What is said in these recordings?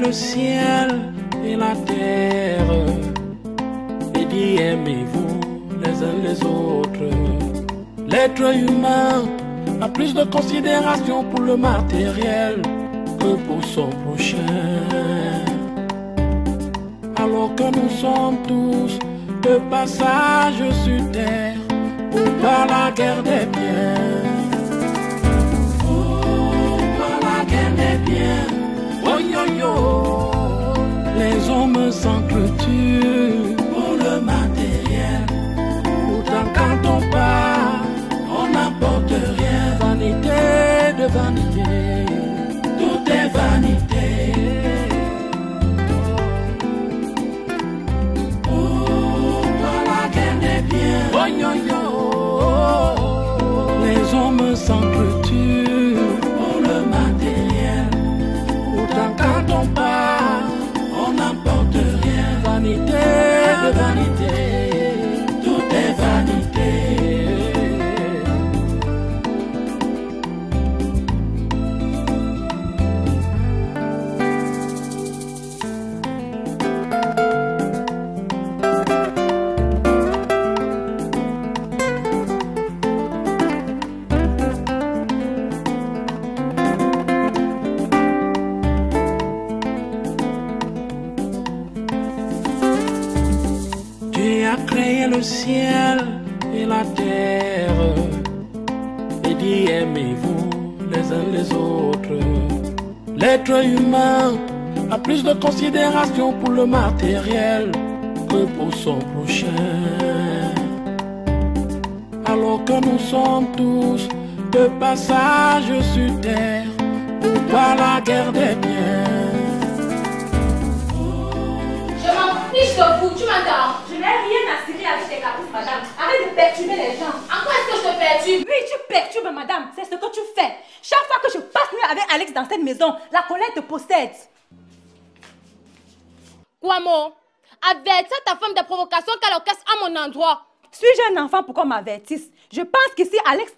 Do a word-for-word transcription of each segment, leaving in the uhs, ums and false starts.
le ciel et la terre et dit aimez-vous les uns les autres. L'être humain a plus de considération pour le matériel que pour son prochain. Alors que nous sommes tous de passage sur terre pour par la guerre des biens. Oh, par la guerre des biens. Oh yo yo. Les hommes s'entretuent pour le matériel. Pourtant quand on part, on n'apporte rien. Vanité de vanité, tout est vanité. Oh, par la guerre des biens. Oh yo yo. Les hommes s'entretuent pour le matériel. Pourtant quand on part, on n'apporte rien. Vanité de vanité, tout est vanité. Créé le ciel et la terre et dit aimez-vous les uns les autres. L'être humain a plus de considération pour le matériel que pour son prochain. Alors que nous sommes tous de passage sur terre pour par la guerre des biens. Je m'en fiche de vous, tu m'entends? Je n'ai rien à cirer avec tes caprices, madame. Arrête de perturber les gens. En quoi est-ce que je te perturbe? Oui, tu perturbes, madame. C'est ce que tu fais. Chaque fois que je passe nuit avec Alex dans cette maison, la colère te possède. Kwamo, avertis ta femme de provocation qu'elle orchestre à mon endroit. Suis-je un enfant pour qu'on m'avertisse? Je pense qu'ici, Alex...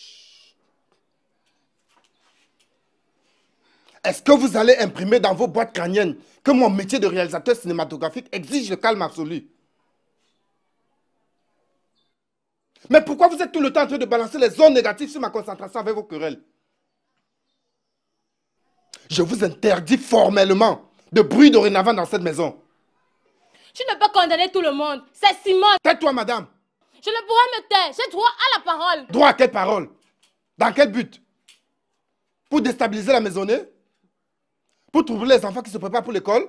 Est-ce que vous allez imprimer dans vos boîtes crâniennes que mon métier de réalisateur cinématographique exige le calme absolu? Mais pourquoi vous êtes tout le temps en train de balancer les ondes négatives sur ma concentration avec vos querelles? Je vous interdis formellement de bruit dorénavant dans cette maison. Tu ne peux condamner tout le monde. C'est Simone. Tais-toi, madame. Je ne pourrais me taire. J'ai droit à la parole. Droit à quelle parole? Dans quel but? Pour déstabiliser la maisonnée? Pour troubler les enfants qui se préparent pour l'école?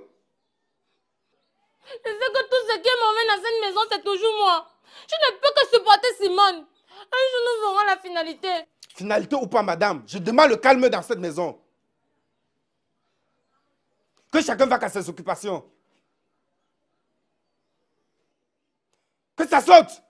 Je sais que tout ce qui m'emmène dans cette maison, c'est toujours moi. Je ne peux que supporter Simone. Un jour, nous verrons la finalité. Finalité ou pas, madame, je demande le calme dans cette maison. Que chacun va à ses occupations. Que ça saute!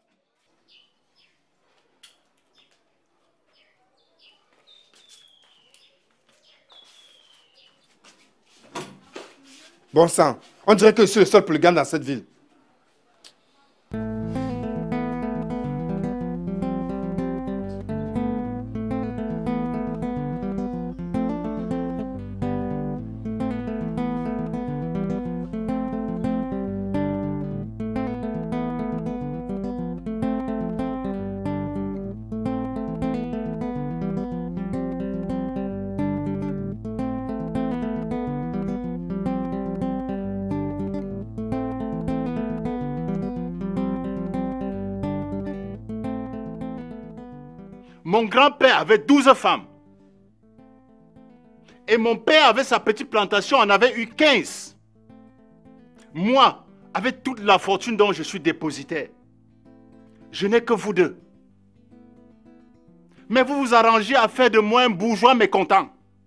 Bon sang, on dirait que je suis le seul polygame dans cette ville. Mon grand-père avait douze femmes. Et mon père avait sa petite plantation, en avait eu quinze. Moi, avec toute la fortune dont je suis dépositaire, je n'ai que vous deux. Mais vous vous arrangez à faire de moi un bourgeois mécontent.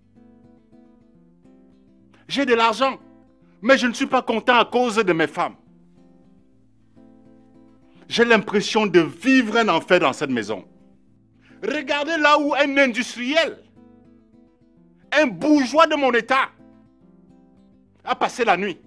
J'ai de l'argent, mais je ne suis pas content à cause de mes femmes. J'ai l'impression de vivre un enfer dans cette maison. Regardez là où un industriel, un bourgeois de mon état, a passé la nuit.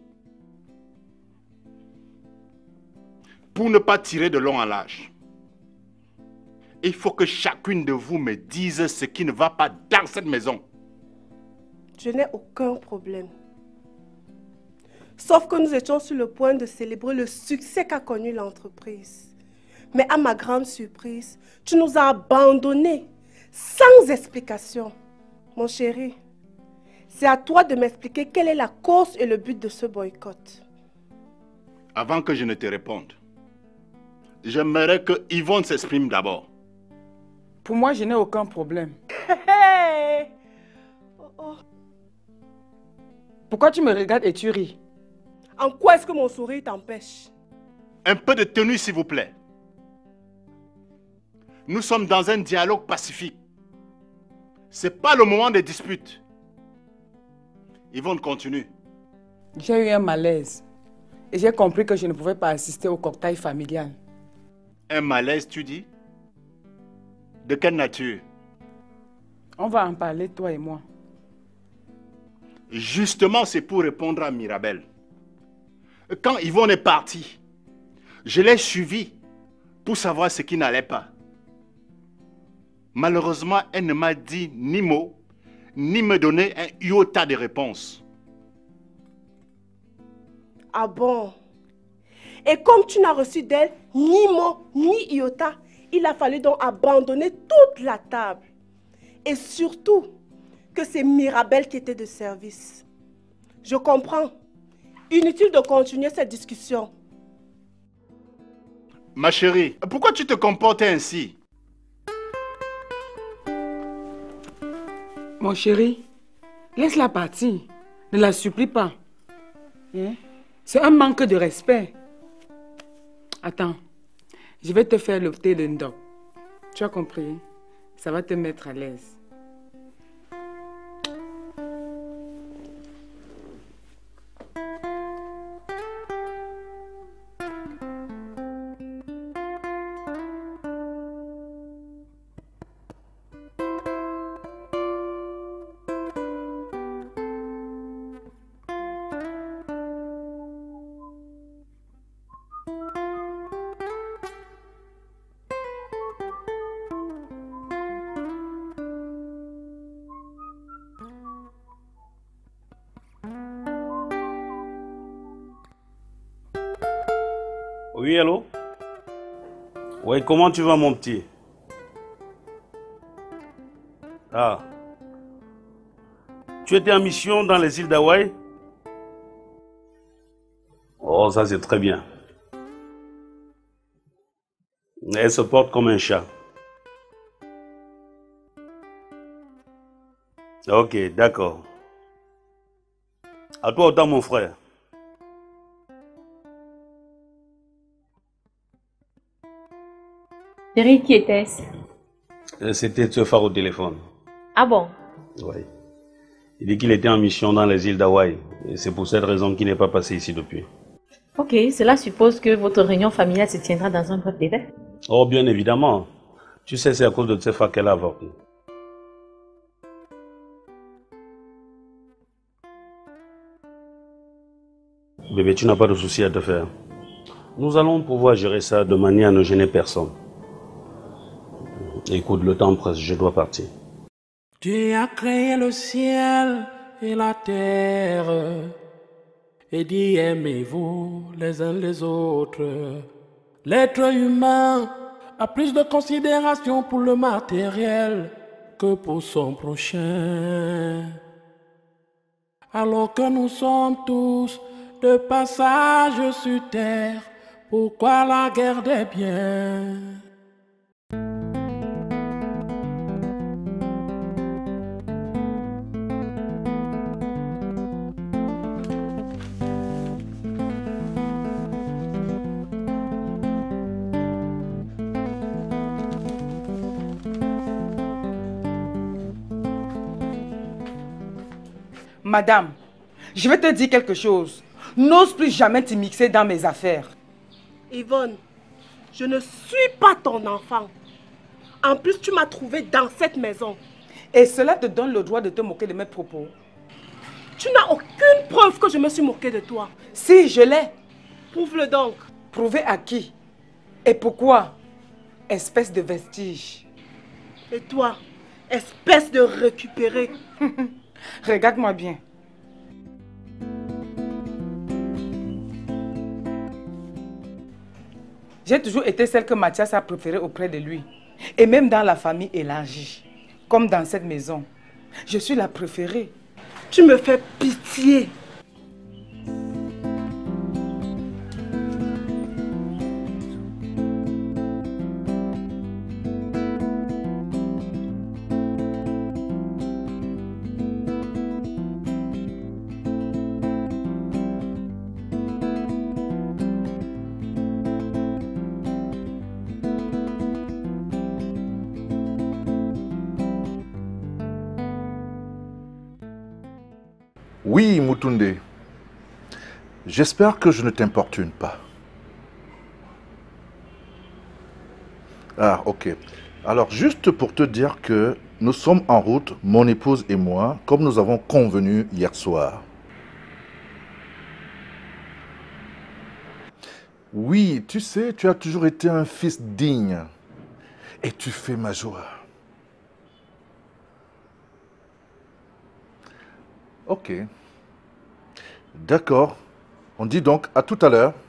Pour ne pas tirer de long en large, il faut que chacune de vous me dise ce qui ne va pas dans cette maison. Je n'ai aucun problème. Sauf que nous étions sur le point de célébrer le succès qu'a connu l'entreprise. Mais à ma grande surprise, tu nous as abandonnés sans explication. Mon chéri, c'est à toi de m'expliquer quelle est la cause et le but de ce boycott. Avant que je ne te réponde, j'aimerais que Yvonne s'exprime d'abord. Pour moi, je n'ai aucun problème. Hey! Oh, oh. Pourquoi tu me regardes et tu ris? En quoi est-ce que mon sourire t'empêche? Un peu de tenue, s'il vous plaît. Nous sommes dans un dialogue pacifique. Ce n'est pas le moment des disputes. Yvonne, continue. J'ai eu un malaise. Et j'ai compris que je ne pouvais pas assister au cocktail familial. Un malaise, tu dis? De quelle nature? On va en parler, toi et moi. Justement, c'est pour répondre à Mirabel. Quand Yvonne est partie, je l'ai suivie pour savoir ce qui n'allait pas. Malheureusement, elle ne m'a dit ni mot, ni me donné un iota de réponse. Ah bon? Et comme tu n'as reçu d'elle ni mot, ni iota, il a fallu donc abandonner toute la table. Et surtout, que c'est Mirabel qui était de service. Je comprends. Inutile de continuer cette discussion. Ma chérie, pourquoi tu te comportes ainsi? Mon chéri, laisse-la partir. Ne la supplie pas. Hein? C'est un manque de respect. Attends, je vais te faire le thé de Ndok. Tu as compris? Ça va te mettre à l'aise. Oui, allô? Oui, comment tu vas, mon petit? Ah. Tu étais en mission dans les îles d'Hawaï? Oh, ça c'est très bien. Elle se porte comme un chat. Ok, d'accord. À toi autant, mon frère. Chérie, qui était-ce? C'était ce phare au téléphone. Ah bon? Oui. Il dit qu'il était en mission dans les îles d'Hawaï. Et c'est pour cette raison qu'il n'est pas passé ici depuis. Ok, cela suppose que votre réunion familiale se tiendra dans un bref délai? Oh, bien évidemment. Tu sais, c'est à cause de ce phare qu'elle a avorté. Bébé, tu n'as pas de souci à te faire. Nous allons pouvoir gérer ça de manière à ne gêner personne. Écoute, le temps presse, je dois partir. Dieu a créé le ciel et la terre et dit aimez-vous les uns les autres. L'être humain a plus de considération pour le matériel que pour son prochain. Alors que nous sommes tous de passage sur terre, pourquoi la guerre des biens? Madame, je vais te dire quelque chose. N'ose plus jamais t'y mixer dans mes affaires. Yvonne, je ne suis pas ton enfant. En plus, tu m'as trouvé dans cette maison. Et cela te donne le droit de te moquer de mes propos. Tu n'as aucune preuve que je me suis moquée de toi. Si, je l'ai. Prouve-le donc. Prouver à qui? Et pourquoi? Espèce de vestige. Et toi, espèce de récupéré. Regarde-moi bien. J'ai toujours été celle que Mathias a préférée auprès de lui. Et même dans la famille élargie, comme dans cette maison. Je suis la préférée. Tu me fais pitié. Oui, Mutunde. J'espère que je ne t'importune pas. Ah, ok. Alors, juste pour te dire que nous sommes en route, mon épouse et moi, comme nous avons convenu hier soir. Oui, tu sais, tu as toujours été un fils digne. Et tu fais ma joie. Ok. D'accord. On dit donc à tout à l'heure.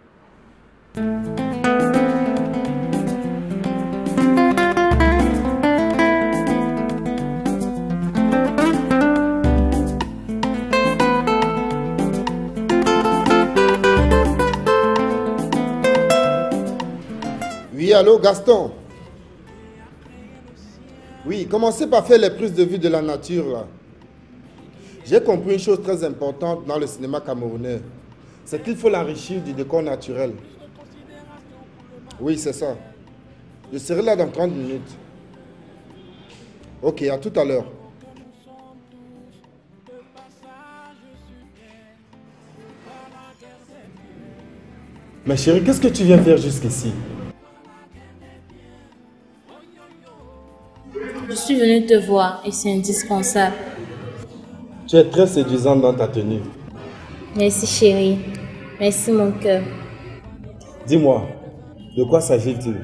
Oui, allô, Gaston? Oui, commencez par faire les prises de vue de la nature, là. J'ai compris une chose très importante dans le cinéma camerounais. C'est qu'il faut l'enrichir du décor naturel. Oui, c'est ça. Je serai là dans trente minutes. Ok, à tout à l'heure. Ma chérie, qu'est-ce que tu viens faire jusqu'ici? Je suis venue te voir et c'est indispensable. Tu es très séduisante dans ta tenue. Merci chérie. Merci mon cœur. Dis-moi, de quoi s'agit-il?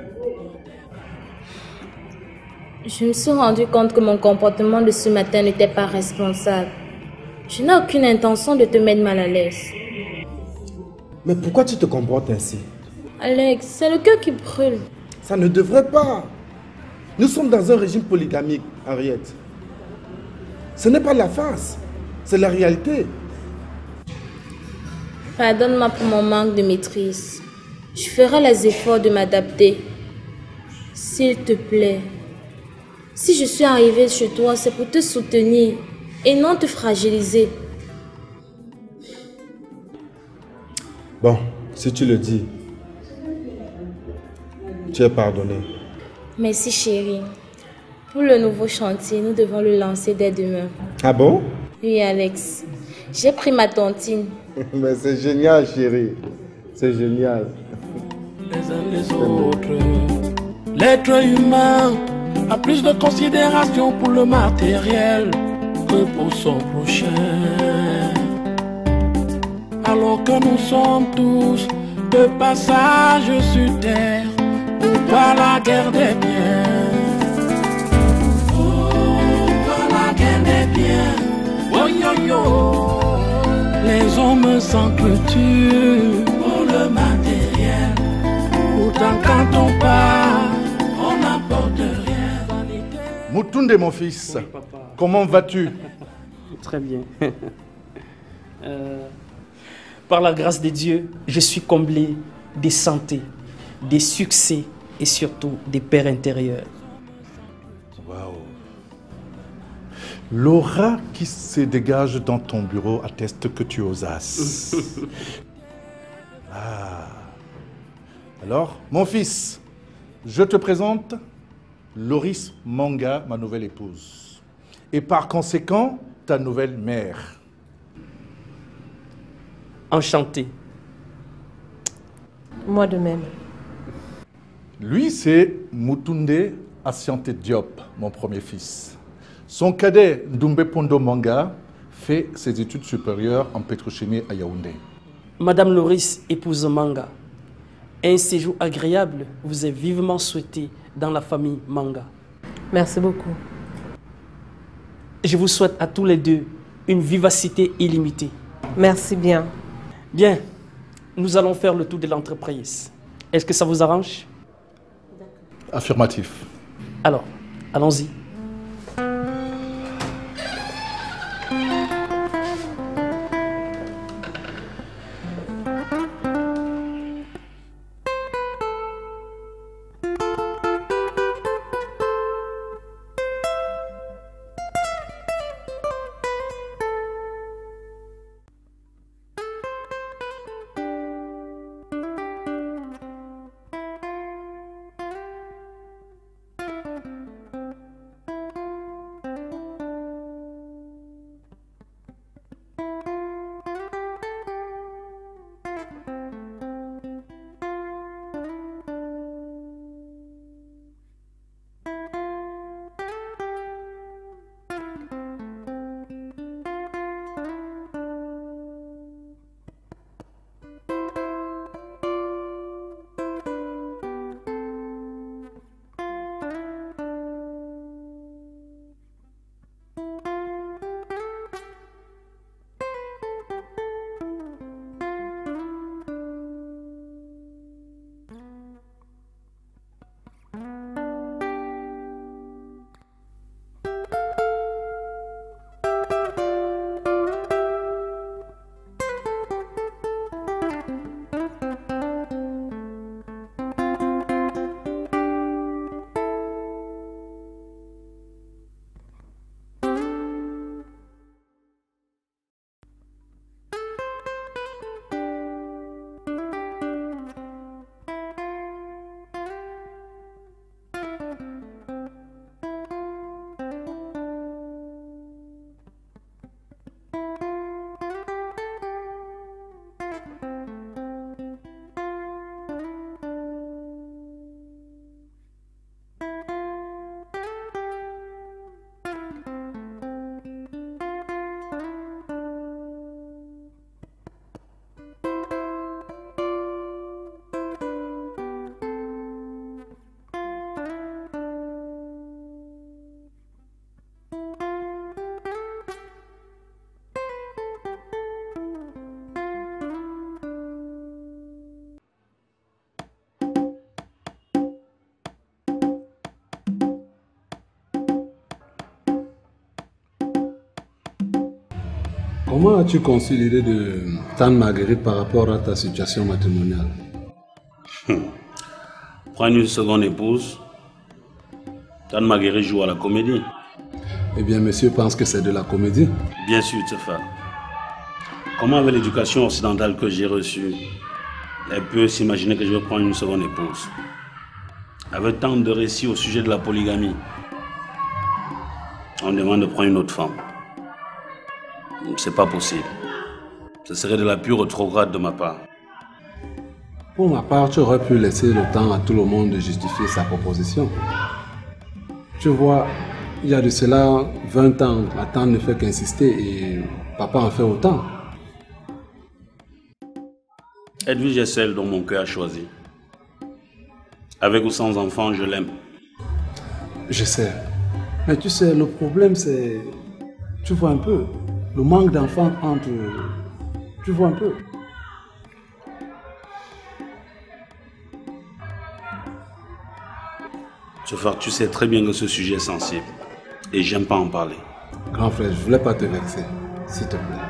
Je me suis rendu compte que mon comportement de ce matin n'était pas responsable. Je n'ai aucune intention de te mettre mal à l'aise. Mais pourquoi tu te comportes ainsi? Alex, c'est le cœur qui brûle. Ça ne devrait pas. Nous sommes dans un régime polygamique, Henriette. Ce n'est pas la farce, c'est la réalité. Pardonne-moi pour mon manque de maîtrise. Je ferai les efforts de m'adapter. S'il te plaît. Si je suis arrivée chez toi, c'est pour te soutenir et non te fragiliser. Bon, si tu le dis, tu es pardonné. Merci chérie. Pour le nouveau chantier, nous devons le lancer dès demain. Ah bon? Oui Alex, j'ai pris ma tontine. Mais c'est génial chérie, c'est génial. Les uns les autres, l'être humain a plus de considération pour le matériel que pour son prochain. Alors que nous sommes tous de passage sur terre, par la guerre des biens. Pour la guerre des biens. Oh yo yo. Les hommes s'entretuent pour le matériel. Pourtant quand on part, on n'apporte rien. Mutunde, mon fils, oui, comment vas-tu? Très bien. euh, par la grâce de Dieu, je suis comblé de santé, des succès et surtout des paix intérieures. Waouh! L'aura qui se dégage dans ton bureau atteste que tu es audace. Ah. Alors, mon fils, je te présente Loris Manga, ma nouvelle épouse. Et par conséquent, ta nouvelle mère. Enchanté. Moi de même. Lui, c'est Mutunde Asiante Diop, mon premier fils. Son cadet, Ndoumbe Pondo Manga, fait ses études supérieures en pétrochimie à Yaoundé. Madame Loris, épouse Manga, un séjour agréable vous est vivement souhaité dans la famille Manga. Merci beaucoup. Je vous souhaite à tous les deux une vivacité illimitée. Merci bien. Bien, nous allons faire le tour de l'entreprise. Est-ce que ça vous arrange? Affirmatif. Alors, allons-y. Comment as-tu conçu l'idée de Tante Marguerite par rapport à ta situation matrimoniale? hum. Prendre une seconde épouse, Tante Marguerite joue à la comédie. Eh bien, monsieur pense que c'est de la comédie? Bien sûr, Tsefa. Comment, avec l'éducation occidentale que j'ai reçue, elle peut s'imaginer que je vais prendre une seconde épouse? Avec tant de récits au sujet de la polygamie, on me demande de prendre une autre femme. C'est pas possible. Ce serait de la pure rétrograde de ma part. Pour ma part, tu aurais pu laisser le temps à tout le monde de justifier sa proposition. Tu vois, il y a de cela vingt ans, ma tante ne fait qu'insister et papa en fait autant. Edwige est celle dont mon cœur a choisi. Avec ou sans enfant, je l'aime. Je sais. Mais tu sais, le problème c'est... Tu vois un peu, le manque d'enfants entre... Tu vois un peu. Tsefa, tu sais très bien que ce sujet est sensible. Et j'aime pas en parler. Grand frère, je voulais pas te vexer. S'il te plaît.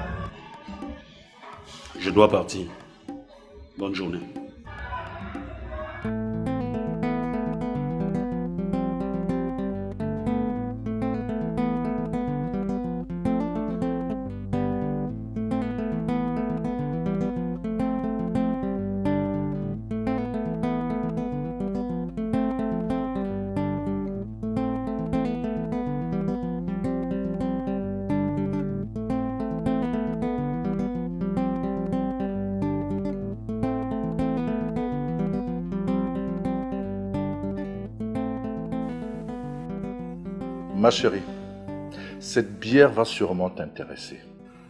Je dois partir. Bonne journée. Ma chérie, cette bière va sûrement t'intéresser.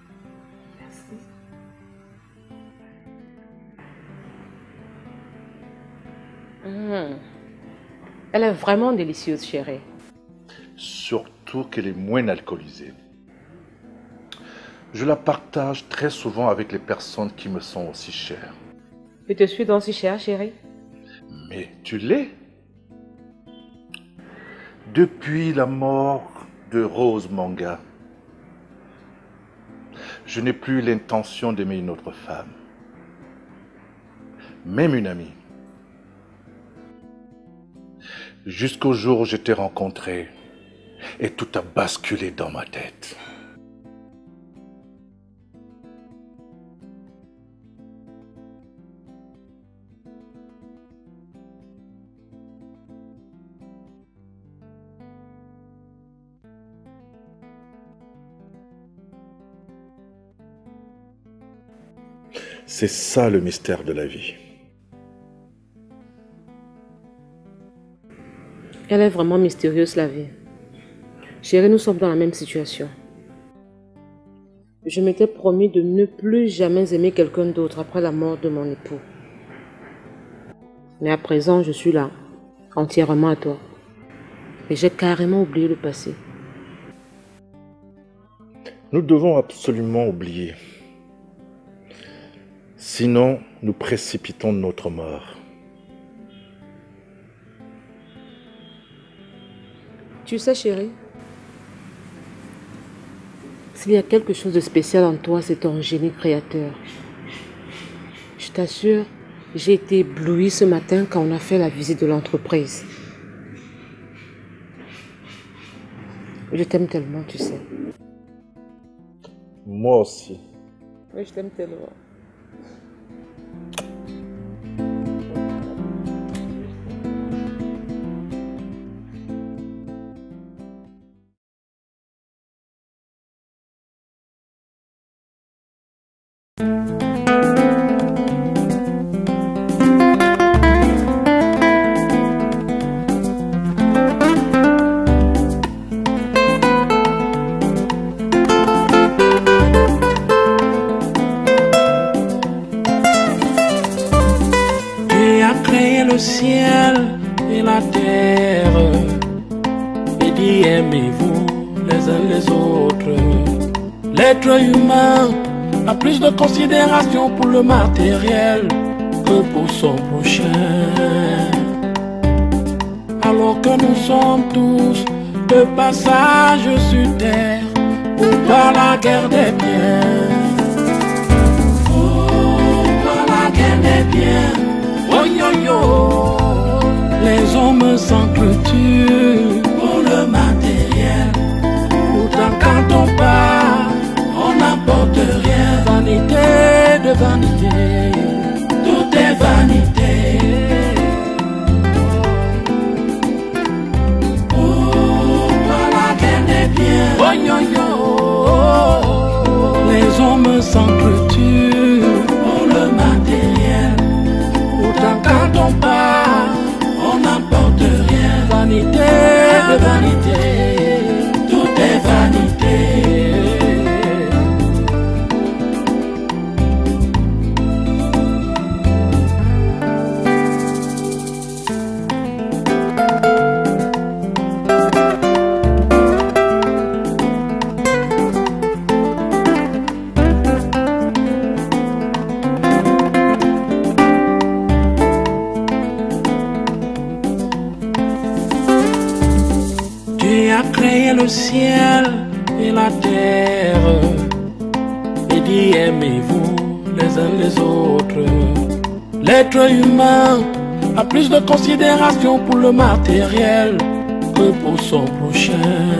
Mmh. Elle est vraiment délicieuse, chérie. Surtout qu'elle est moins alcoolisée. Je la partage très souvent avec les personnes qui me sont aussi chères. Je te suis donc si chère, chérie. Mais tu l'es. Depuis la mort de Rose Manga, je n'ai plus l'intention d'aimer une autre femme, même une amie. Jusqu'au jour où je t'ai rencontré et tout a basculé dans ma tête. C'est ça le mystère de la vie. Elle est vraiment mystérieuse, la vie. Chérie, nous sommes dans la même situation. Je m'étais promis de ne plus jamais aimer quelqu'un d'autre après la mort de mon époux. Mais à présent, je suis là, entièrement à toi. Et j'ai carrément oublié le passé. Nous devons absolument oublier. Sinon, nous précipitons notre mort. Tu sais, chérie, s'il y a quelque chose de spécial en toi, c'est ton génie créateur. Je t'assure, j'ai été éblouie ce matin quand on a fait la visite de l'entreprise. Je t'aime tellement, tu sais. Moi aussi. Oui, je t'aime tellement. Plus de considération pour le matériel que pour son prochain. Alors que nous sommes tous de passage sur terre pour voir la guerre des biens. Oh, par la guerre des biens. Oh yo yo. Les hommes s'entretuent pour le matériel. Pourtant quand on part, on n'apporte rien. Vanité de vanité, tout est vanité. Oh, par la guerre des biens. Oh yo yo. Les hommes s'entretuent pour le matériel. Pourtant quand on part, on n'apporte rien. Vanité de vanité, tout est vanité. Le ciel et la terre et dit aimez-vous les uns les autres. L'être humain a plus de considération pour le matériel que pour son prochain.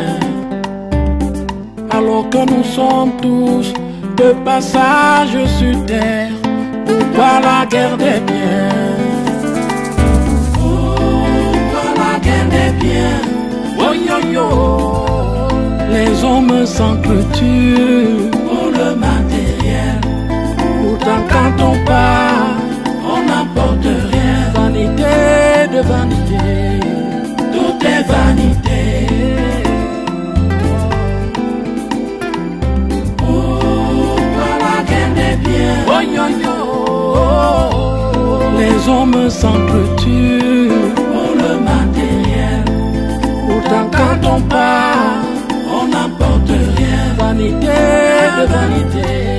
Alors que nous sommes tous de passage sur terre pour voir la guerre des biens. Oh, par la guerre des biens. Oh yo yo. Les hommes s'entretuent pour le matériel. Pourtant quand on part, on n'apporte rien. Vanité de vanité, tout est vanité. Oh, par la guerre des biens. Oh yo yo. Les hommes s'entretuent pour le matériel. Pourtant quand on part, on n'apporte rien. Vanité de vanité.